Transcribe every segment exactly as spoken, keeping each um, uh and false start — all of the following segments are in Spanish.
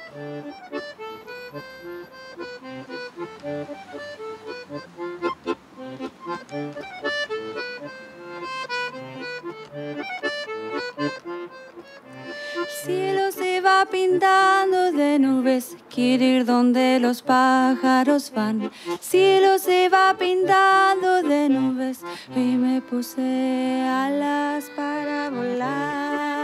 El cielo se va pintando de nubes, quiero ir donde los pájaros van. El cielo se va pintando de nubes y me puse alas para volar.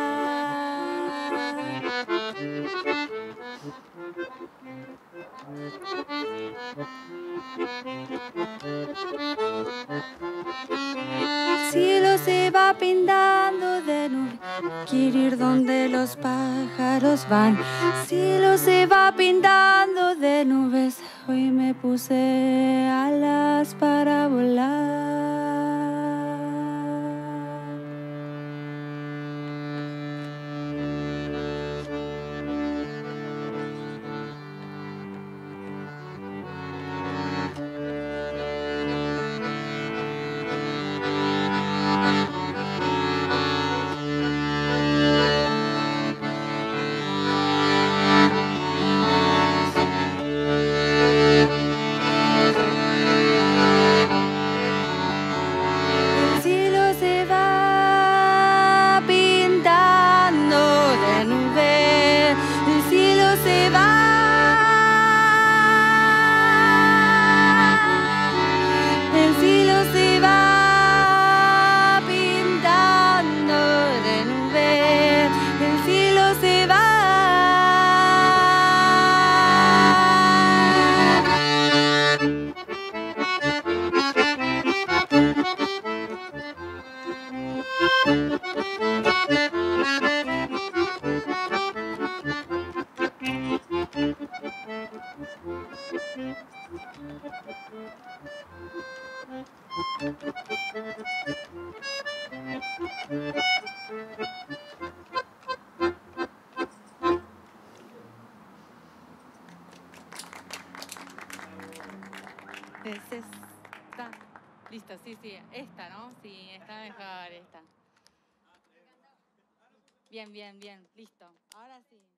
El cielo se va pintando de nubes, quiero ir donde los pájaros van. El cielo se va pintando de nubes, hoy me puse alas para volar. Es esta. Listo, sí, sí. Esta, ¿no? Sí, está mejor esta. Bien, bien, bien. Listo. Ahora sí.